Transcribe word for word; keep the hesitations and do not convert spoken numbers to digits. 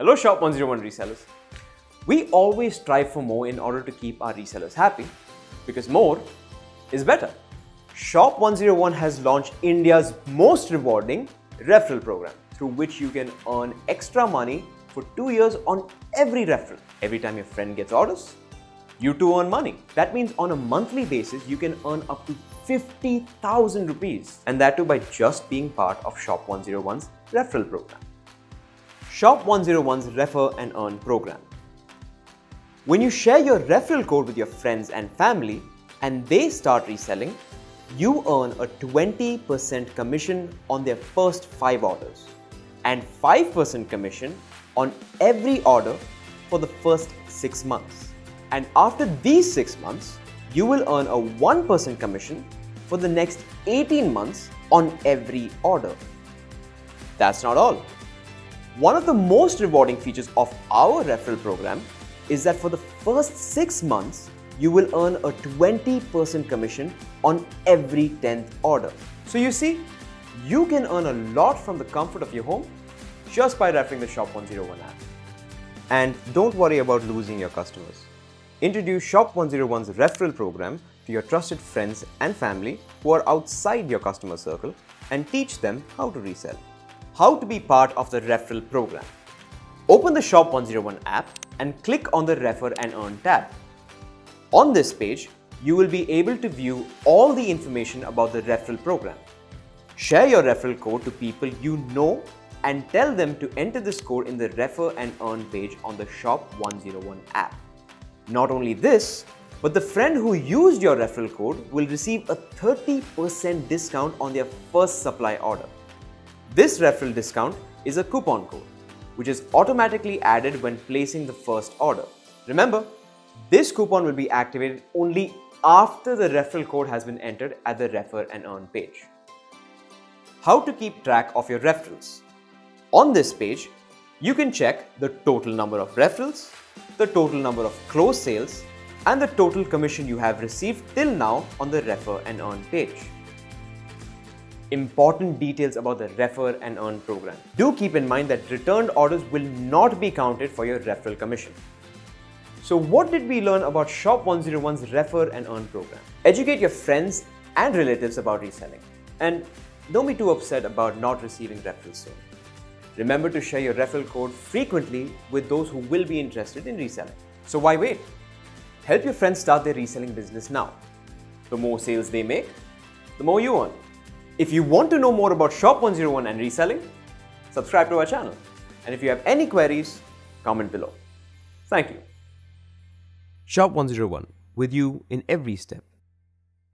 Hello Shop one oh one resellers. We always strive for more in order to keep our resellers happy because more is better. Shop one oh one has launched India's most rewarding referral program through which you can earn extra money for two years on every referral. Every time your friend gets orders, you too earn money. That means on a monthly basis, you can earn up to fifty thousand rupees, and that too by just being part of Shop one oh one's referral program. Shop one oh one's Refer and Earn program. When you share your referral code with your friends and family and they start reselling, you earn a twenty percent commission on their first five orders and five percent commission on every order for the first six months. And after these six months, you will earn a one percent commission for the next eighteen months on every order. That's not all. One of the most rewarding features of our referral program is that for the first six months, you will earn a twenty percent commission on every tenth order. So you see, you can earn a lot from the comfort of your home just by referring the Shop one oh one app. And don't worry about losing your customers. Introduce Shop one oh one's referral program to your trusted friends and family who are outside your customer circle and teach them how to resell. How to be part of the referral program. Open the Shop one oh one app and click on the Refer and Earn tab. On this page, you will be able to view all the information about the referral program. Share your referral code to people you know and tell them to enter this code in the Refer and Earn page on the Shop one oh one app. Not only this, but the friend who used your referral code will receive a thirty percent discount on their first supply order. This referral discount is a coupon code, which is automatically added when placing the first order. Remember, this coupon will be activated only after the referral code has been entered at the Refer and Earn page. How to keep track of your referrals. On this page, you can check the total number of referrals, the total number of closed sales, and the total commission you have received till now on the Refer and Earn page. Important details about the Refer and Earn program. Do keep in mind that returned orders will not be counted for your referral commission. So what did we learn about Shop one oh one's Refer and Earn program? Educate your friends and relatives about reselling. And don't be too upset about not receiving referrals soon. Remember to share your referral code frequently with those who will be interested in reselling. So why wait? Help your friends start their reselling business now. The more sales they make, the more you earn. If you want to know more about Shop one oh one and reselling, subscribe to our channel. And if you have any queries, comment below. Thank you. Shop one oh one, with you in every step.